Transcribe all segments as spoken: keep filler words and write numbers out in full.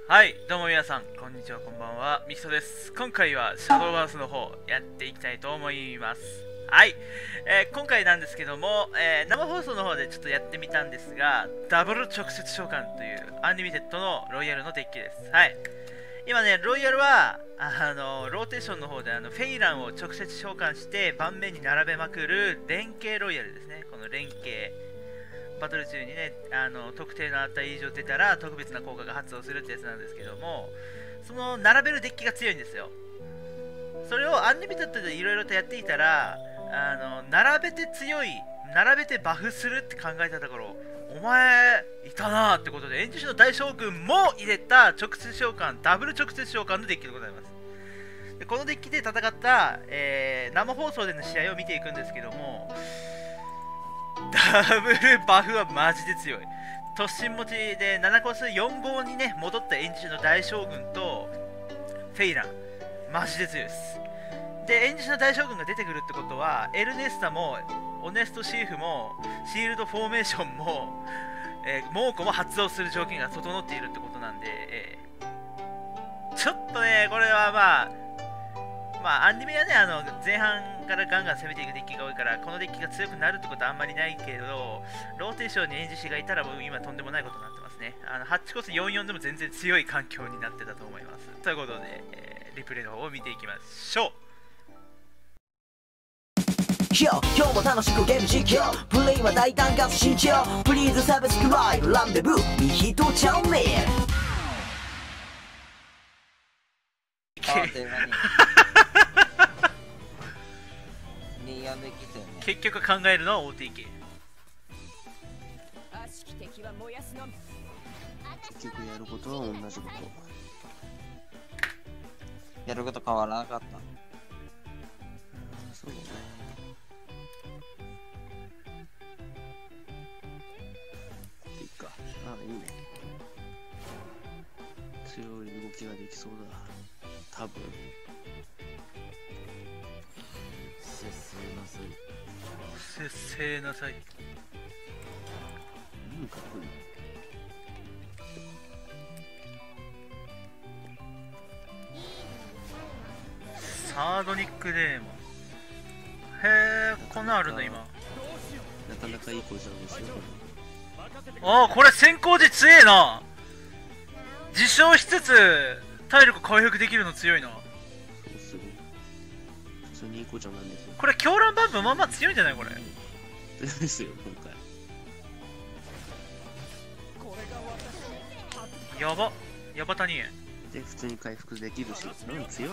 はい、どうも皆さん、こんにちは、こんばんは、ミストです。今回はシャドーバースの方、やっていきたいと思います。はい、えー、今回なんですけども、えー、生放送の方でちょっとやってみたんですが、ダブル直接召喚というアンリミテッドのロイヤルのデッキです。はい。今ね、ロイヤルは、あの、ローテーションの方であのフェイランを直接召喚して盤面に並べまくる連携ロイヤルですね。この連携。バトル中にね、あの特定の値以上出たら特別な効果が発動するってやつなんですけども、その並べるデッキが強いんですよ。それをアンリミテッドでいろいろとやっていたら、あの並べて強い、並べてバフするって考えたところ、お前いたなーってことで、エンジシの大将軍も入れた直接召喚、ダブル直接召喚のデッキでございます。でこのデッキで戦った、えー、生放送での試合を見ていくんですけども、ダブルバフはマジで強い。突進持ちでななコスよん号にね戻ったエンジシの大将軍とフェイラン、マジで強いです。でエンジシの大将軍が出てくるってことは、エルネスタもオネストシーフもシールドフォーメーションも、えー、猛虎も発動する条件が整っているってことなんで、えー、ちょっとねこれはまあまあアンリメはね、あの前半からガンガン攻めていくデッキが多いから、このデッキが強くなるってことはあんまりないけど、ローテーションにエンジシがいたらもう今とんでもないことになってますね。あのはちコスよんよんでも全然強い環境になってたと思います。ということで、えー、リプレイの方を見ていきましょう。 今日も楽しくゲーム実況、プレイは大胆かつ慎重、プリーズサブスクライブランデブーミヒトチャンネル。 結局考えるのは オーティーケー。 結局やることは同じこと。 やること変わらなかった。 そうだね。っていうか、ああいいね。強い動きができそうだ。多分。 節制なさい。 節制なさい。 うん、かっこいい。 サードニックデーモン。へえ、こんなんあるんだ今。 なかなかいい子じゃんですよ。 ああ、これ先行時強えな。自傷しつつ体力回復できるの強いな。 そうすごい。普通にいい子じゃなんですよ。 これ狂乱バンプまあまあ強いんじゃないこれ。 ですよ今回。 やば、やばたにえ。 で普通に回復できるし、うん強い。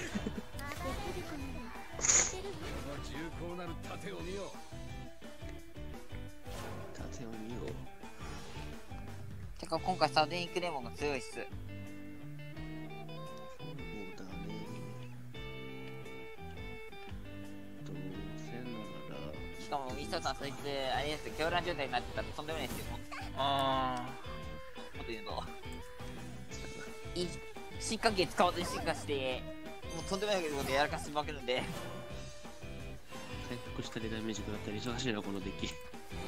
盾を見よ。 てか今回サデニックデーモンが強いっす。 そうだね。どうせなら。 しかもミストさんそいつあれですよ、狂乱状態になってたらとんでもないですよ。 あもっと言うとい新関係使わずに進化して、もうとんでもないことでやらかして負けるんで、 回復したりダメージ食らったり忙しいなこのデッキ。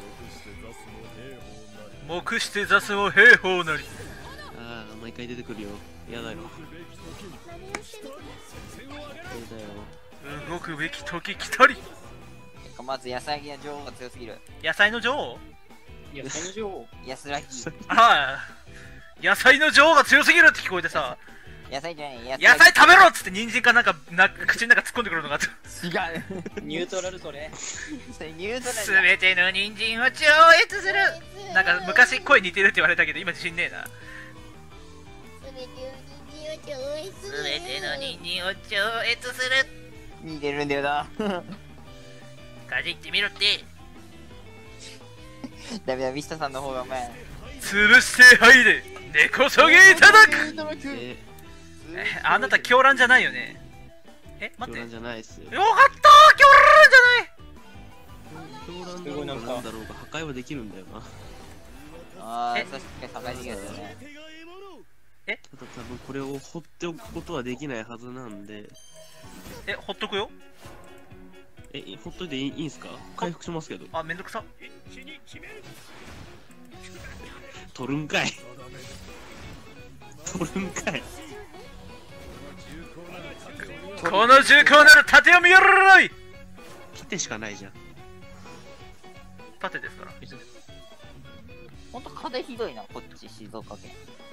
目して雑務兵法なり。 ああ毎回出てくるよ。やだよ。やだよ。 動くべき時来たり。 まず野菜の女王が強すぎる。 野菜の女王。 野菜の女王。 安らぎ。 ああ、野菜の女王が強すぎるって聞こえてさ、 野菜じゃない、野野菜食べろっつって人参かなんかな口の中突っ込んでくるのが違う。 ニュートラルそれ。 それニュートラル。 すべての人参を超越する。なんか昔声似てるって言われたけど今自信ねえな。すべての人参を超越する。 似てるんだよな。 かじってみろって。 ダメだ、ミスタさんの方がお前潰して入れ、根こそぎいただく。 えあなた狂乱じゃないよね。え、待って。 狂乱じゃないっすよ。 よかったー、狂乱じゃない。 狂乱だろうがなんだろうが破壊はできるんだよな。 ああ、確かに破壊できるんだよね。 え、 ただ多分これを放っておくことはできないはずなんで。 え、ほっとくよ。 え、ほっといていい、いいんすか？回復しますけど。 あ、めんどくさ。 取るんかい。 取るんかい。 この重厚なる盾を見よろい。 盾しかないじゃん。 盾ですから。 ほんと風ひどいな、こっち静岡県。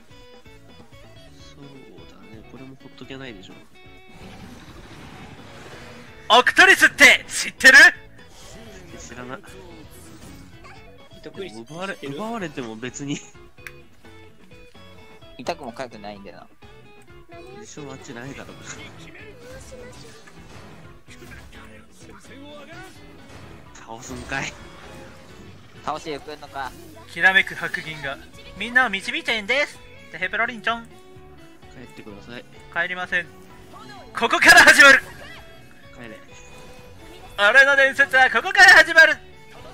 そうだね、これもほっとけないでしょ。 オクトリスって知ってる？ 知らない。 得意奪われ奪われても別に痛くも痒くないんだよな。 でしょ、あっちないだろう。倒すんかい。 倒していくのか。 きらめく白銀がみんなを導いてんですってヘペロリンちゃん。 帰ってください。 帰りません。ここから始まる。 帰れ。 俺の伝説はここから始まる。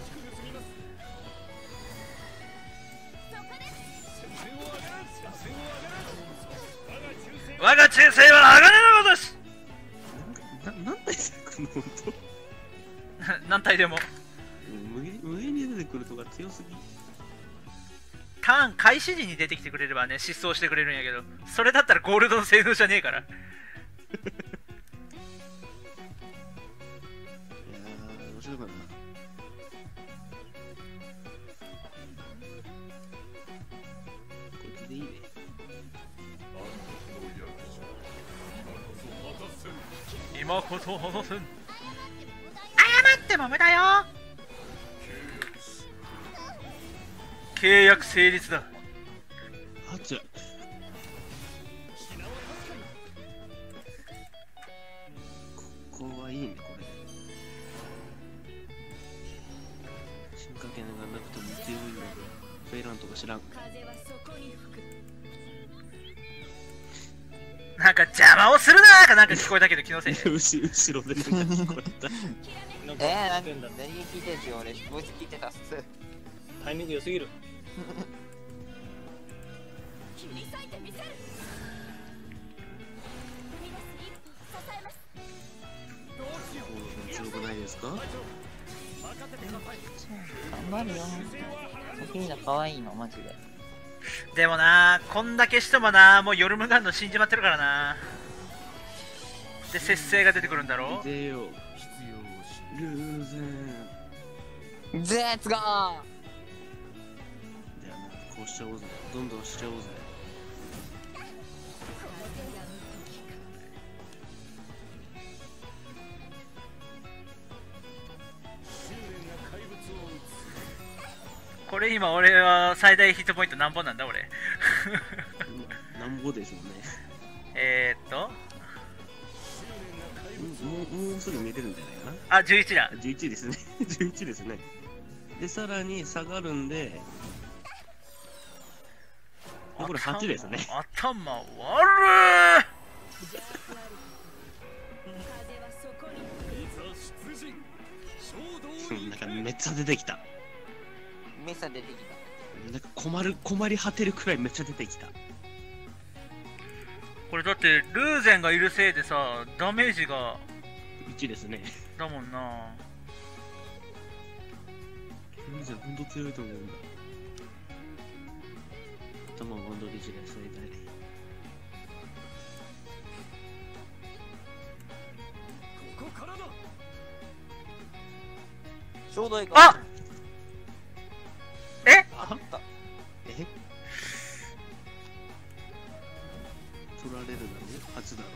我が忠誠は鋼のごとし。 な、な、なんだいこの本当。 何体でも無限無限に出てくるとか強すぎ。 ターン開始時に出てきてくれればね、失踪してくれるんやけど、それだったらゴールドの性能じゃねえから。 いやー、面白いかな。こいつでいいね。 今こそ話せん。謝っても無駄よ。契約成立だ。 あっちゃ。ここはいいね、これ。進化系がなくても強いんだけど、フェイランとか知らん。 なんか邪魔をするなーかなんか聞こえたけど気のせいで。 後後ろでなんか聞こえた。 えー、何何聞いてんすよ、俺。ボイス聞いてたっす。 タイミング良すぎる。 強くないですか？ 頑張るよ。ソフィーナ可愛いの、マジで。 でもなー、こんだけしてもなー、もうヨルムガンの死んじまってるからなー。で、節制が出てくるんだろ。 出よう。ルーゼン。 ゼッツゴー。 じゃあな、こうしちゃおうぜ。どんどんしちゃおうぜ。 これ今俺は最大ヒットポイント何本なんだ俺。 なんぼでしょうね。 えーっともうもうすぐ見れるんじゃないかあ、じゅういちだ。 な。じゅういちですね。じゅういちですね。で、さらに下がるんで、これはちですね。 頭悪ー。なんかめっちゃ出てきた。 メッサ出てきた。 なんか困る困り果てるくらいめっちゃ出てきた。 これだってルーゼンがいるせいでさ、ダメージがいちですね。 だもんな。 ルーゼンほんと強いと思うんだ。頭ワンドリージで最大。 ちょうどいいか。 あえあったえ取られるだろうはちだろ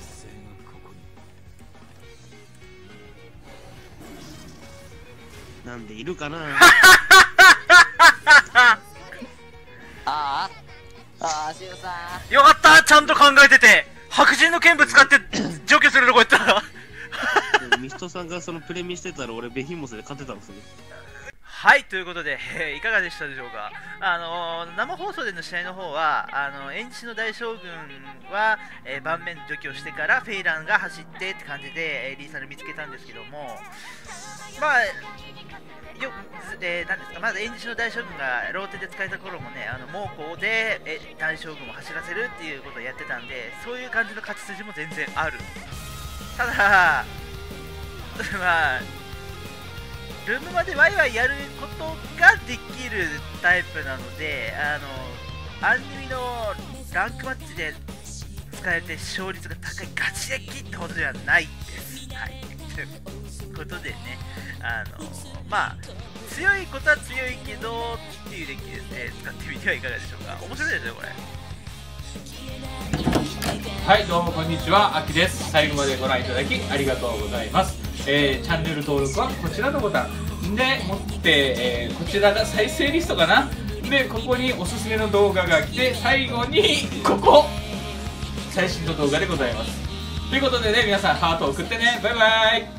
う。なんでいるかな。 ああああ、シュウさん。 よかった、ちゃんと考えてて。白人の剣舞使って除去するとこやったら。 でもミストさんがそのプレミしてたら俺ベヒモスで勝てたんですよ。 はい、ということで、えーいかがでしたでしょうか。あのー、生放送での試合の方は、あのー、エンジの大将軍は、えー盤面除去してからフェイランが走ってって感じで、えーリーサル見つけたんですけども、まあ、よえーなんですか、まずエンジの大将軍がローテで使えた頃もね、あの猛攻でえ大将軍を走らせるっていうことをやってたんで、そういう感じの勝ち筋も全然ある。ただ、まあ、ルームまでワイワイやることができるタイプなので、あのアンニミのランクマッチで使えて勝率が高いガチデッキってことではないです。はい、ということでね、あのまあ強いことは強いけどっていうデッキですね。使ってみてはいかがでしょうか。面白いですよこれ。 はい、どうもこんにちは、あきです。最後までご覧いただきありがとうございます。えー、チャンネル登録はこちらのボタンで持って、えー、こちらが再生リストかな。でここにおすすめの動画が来て、最後にここ最新の動画でございます。ということでね、皆さんハートを送ってね。バイバイ。